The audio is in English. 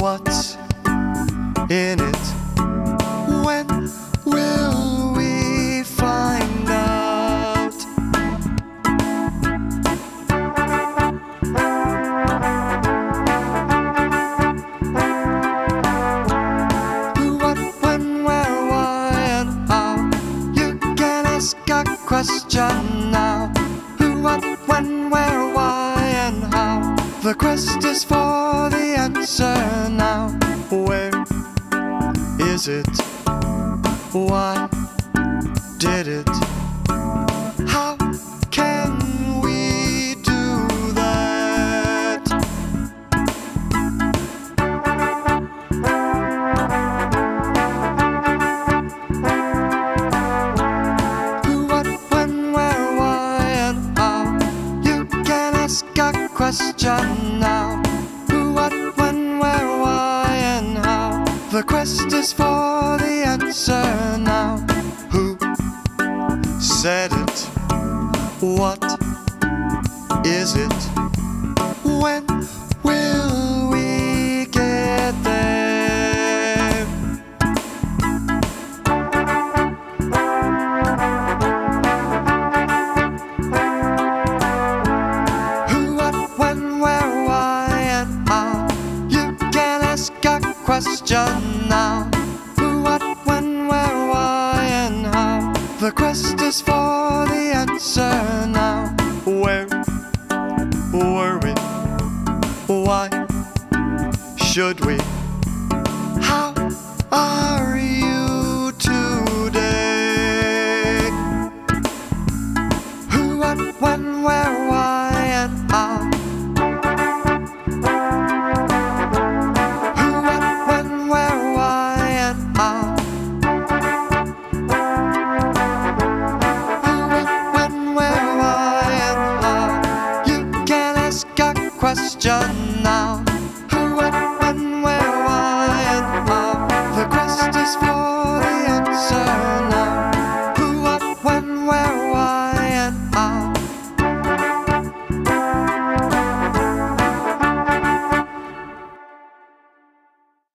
What's in it? When will we find out? Who, what, when, where, why, and how? You can ask a question now. Who, what, when, where, why, and how? The quest is for the answer now. Where is it? Why did it? How can we do that? Who, what, when, where, why, and how? You can ask a question now. Who, what, when, where, why, and how? The quest is for the answer now. Who said it? What is it? When will we get there? Who, what, when, where, why, and how? You can ask a question now. Who, what, when, where, why, and how? The quest is for the answer now. Where were we? Why should we